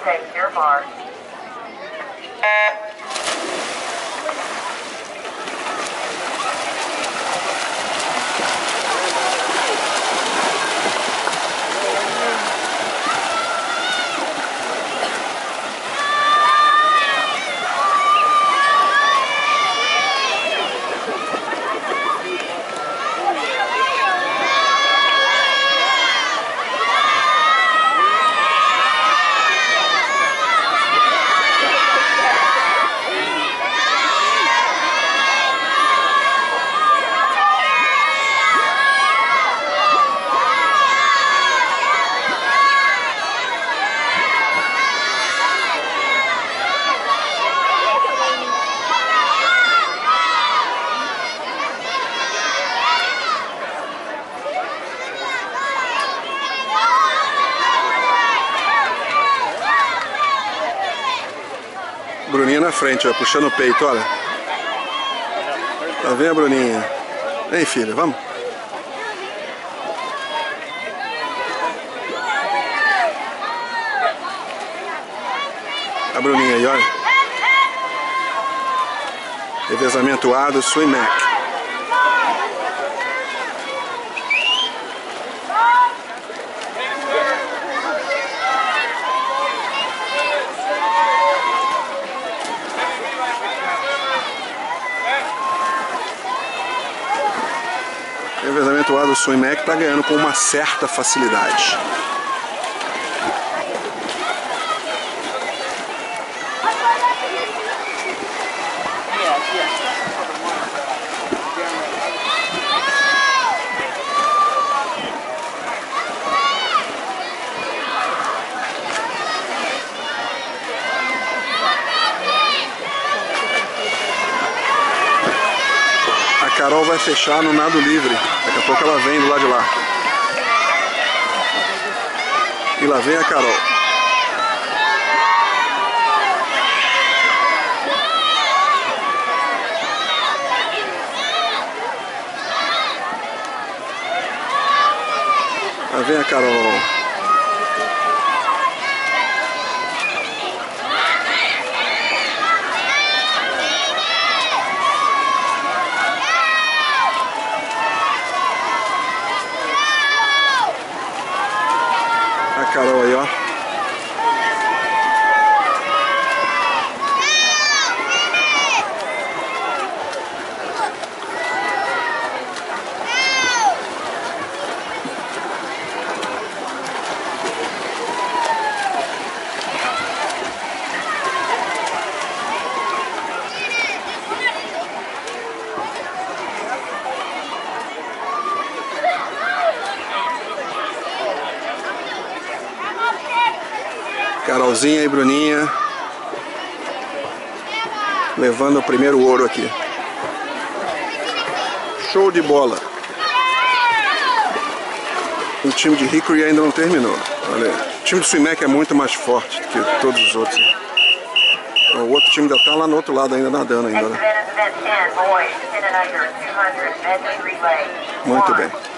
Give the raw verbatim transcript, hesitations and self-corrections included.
take your mark. Bruninha na frente, ó, puxando o peito, olha. Tá vendo a Bruninha? Vem, filha, vamos. A Bruninha aí, olha. Revezamento A do Swimac. O revezamento A do Swimac está ganhando com uma certa facilidade. A Carol vai fechar no nado livre. Daqui a pouco ela vem do lado de lá. E lá vem a Carol. Lá vem a Carol. A Carol aí, ó. Carolzinha e Bruninha levando o primeiro ouro aqui. Show de bola. O time de Hickory ainda não terminou. Olha, o time do Swimac é muito mais forte do que todos os outros. O outro time ainda está lá no outro lado ainda nadando ainda, né? Muito bem.